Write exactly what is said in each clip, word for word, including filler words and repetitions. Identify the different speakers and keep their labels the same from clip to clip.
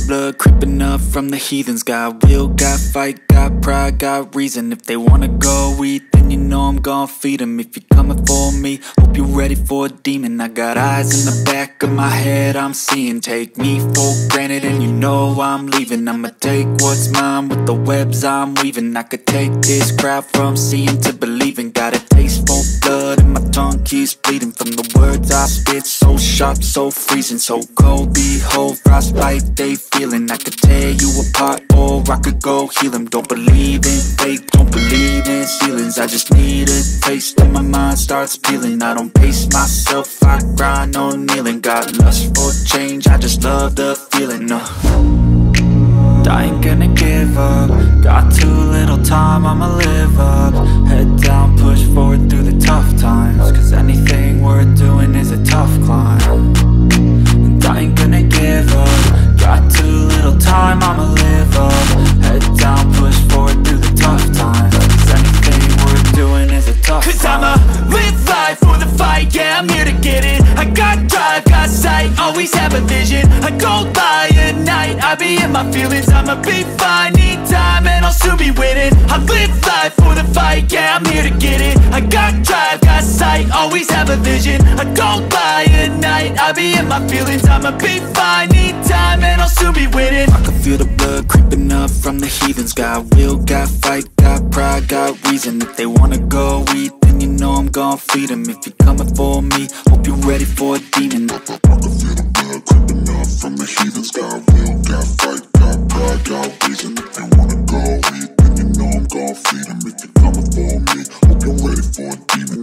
Speaker 1: blood creeping up from the heathens. Got will, got fight, got pride, got reason. If they wanna go eat, then you know I'm gon' feed them. If you're coming for me, hope you're ready for a demon. I got eyes in the back of my head, I'm seeing. Take me for granted and you know I'm leaving. I'ma take what's mine with the webs I'm weaving. I could take this crowd from seeing to believing. Got a taste for blood and my tongue keeps bleeding from the words I spit. So sharp, so freezing, so cold. Behold, frostbite they feeling. I could tear you apart or I could go heal them. Don't believe in fate, don't believe in ceilings. I just need a taste and my mind starts peeling. I don't pace myself, I grind on kneeling. Got lust for change, I just love the feeling. No, I ain't gonna give up. Got too little time, I'ma live up. Head down, push forward through the tough times. Cause anything worth doing is a tough climb. And I ain't gonna give up. Got too little time, I'ma live up. Head down, push forward through the tough times. Cause anything worth doing is a tough climb. Cause I'ma live life for the fight, yeah, I'm here to get it. I got drive, got sight, always have a vision. I go by at night, I be in my feelings. I'ma be fine, need time and I'll soon be winning. I live life for the fight, yeah, I'm here to get it. I got drive, got sight, always have a vision. I go by at night, I be in my feelings. I'ma be fine, need time and I'll soon be winning. I can feel the blood creeping up from the heathens. Got will, got fight, got pride, got reason. If they wanna go eat, then you know I'm gon' feed them. If you're coming for me, hope you're ready for a demon. I can feel the blood creeping up from the heathens. Got will, got fight, got pride, got reason. If they wanna go eat, then you know I'm gon' feed them. If you're coming for me, hope you're ready for a demon.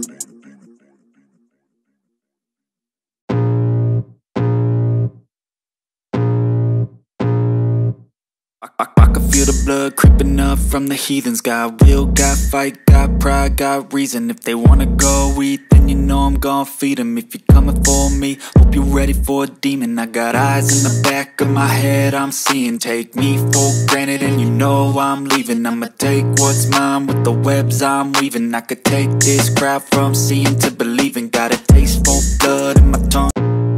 Speaker 1: I, I, I can feel the blood creeping up from the heathens. Got will, got fight, got pride, got reason. If they wanna go eat, then you know I'm gon' feed them. If you're coming for me, hope you're ready for a demon. I got eyes in the back of my head, I'm seeing. Take me for granted and you know I'm leaving. I'ma take what's mine with the webs I'm weaving. I could take this crowd from seeing to believing. Got a taste for blood in my tongue.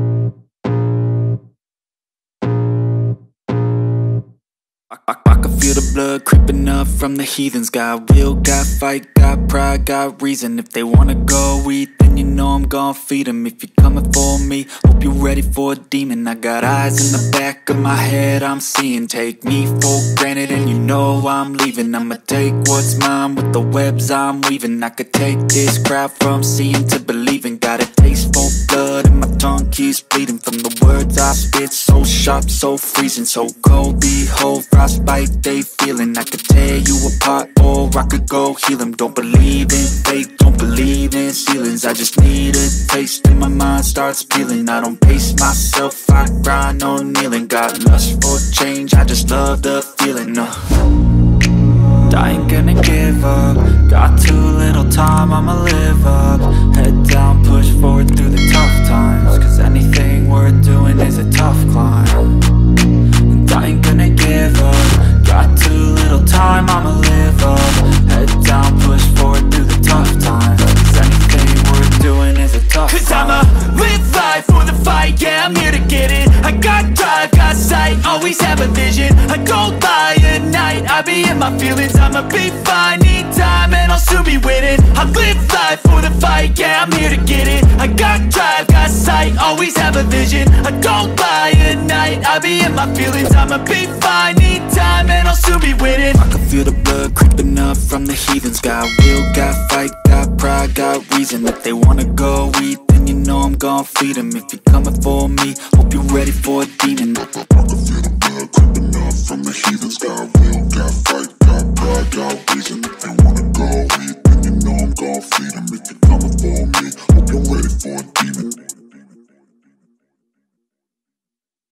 Speaker 1: I, I, I can feel the blood creeping up from the heathens. Got will, got fight, got pride, got reason. If they wanna go eat, then you know I'm gon' feed them. If you're coming for me, hope you're ready for a demon. I got eyes in the back of my head, I'm seeing. Take me for granted and you know I'm leaving. I'ma take what's mine with the webs I'm weaving. I could take this crowd from seeing to believing. Got a taste for blood and my tongue keeps bleeding from the words I spit. So sharp, so freezing, so cold. Behold, frostbite they feeling. I could tear you apart or I could go heal them. Don't believe in fate, don't believe in ceilings. I just need a taste and my mind starts peeling. I don't pace myself, I grind on kneeling. Got lust for change, I just love the feeling. No, I ain't gonna give up. Got too little time, I'ma live up. Head down, push forward through the tough times. Cause anything worth doing is a tough climb. And I ain't gonna give up. Got too little time, I'ma live up. Head down, push forward through the tough times. Cause anything worth doing is a tough Cause climb. I'ma live life for the fight, yeah, I'm here to get it. I got drive, got sight, always have a vision. I go by at night, I be in my feelings. I'ma be fine, need time and I'll soon be winning. I live life for the fight, yeah, I'm here to get it. I got drive, got sight, always have a vision. I go by at night, I be in my feelings. I'ma be fine, need time and I'll soon be winning. I can feel the blood creeping up from the heathens. Got will, got fight, got pride, got reason. If they wanna go eat, then you know I'm gon' feed them. If you're coming for me, hope you're ready for a demon. I can feel the blood creeping up from the heathens. Got will, got fight, got pride, got